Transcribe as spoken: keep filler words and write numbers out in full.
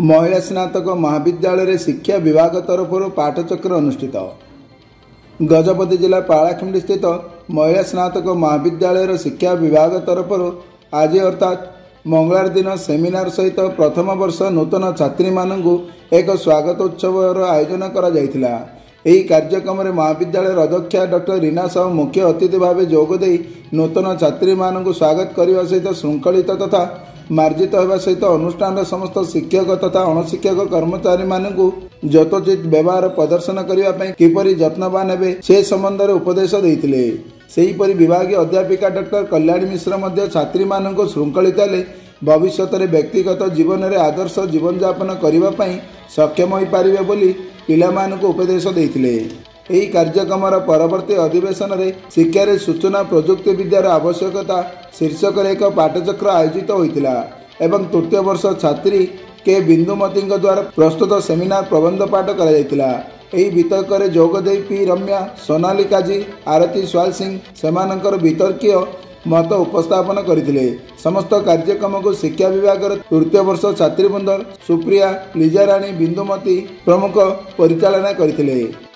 महिला स्नातक महाविद्यालय शिक्षा विभाग तरफ पाठचक्र अनुष्ठित। गजपति जिला पालाखिंडी स्थित महिला स्नातक महाविद्यालय शिक्षा विभाग तरफ आज अर्थात मंगलवार दिन सेमिनार सहित प्रथम वर्ष नूतन छात्री मानू एक स्वागत उत्सव आयोजन करा जायथिला। ଏହି କାର୍ଯ୍ୟକ୍ରମରେ महाविद्यालय अध्यक्षा डॉक्टर रीना साहू मुख्य अतिथि भाव जोगदे नूतन छात्री मानू स्वागत करने सहित श्रृंखलित तथा मार्जित होगा सहित अनुष्ठान समस्त शिक्षक तथा अणशिक्षक कर्मचारी मानू यथोचित व्यवहार प्रदर्शन करने किपरि यत्नवान हे से संबंध में उपदेश देते। सेहीपरि विभागीय अध्यापिका डॉक्टर कल्याणी मिश्र मध्य छात्री मानू श्रृंखलित हेले भविष्य में व्यक्तिगत जीवन में आदर्श जीवन यापन करने सक्षम हो पारे बोली पिलामानଙ୍କୁ उपदेश देते। यही कार्यक्रम परवर्ती अधिवेशन में शिक्षा रे सूचना प्रजुक्ति विद्यार आवश्यकता शीर्षक एक पाठचक्र आयोजित होता एवं तृतीय वर्ष छात्री के बिंदुमती द्वारा प्रस्तुत सेमिनार प्रबंध पाठ कर वितर्क जोगदे पी रम्या सोनाली काजी आरती स्वाल सिंह सेमानंकर वितर्कीय मत उपस्थापन करथिले। समस्त कार्यक्रम को शिक्षा विभाग तृतीय वर्ष छात्रीवृंद सुप्रिया लिजाराणी बिंदुमती प्रमुख परिचालना करथिले।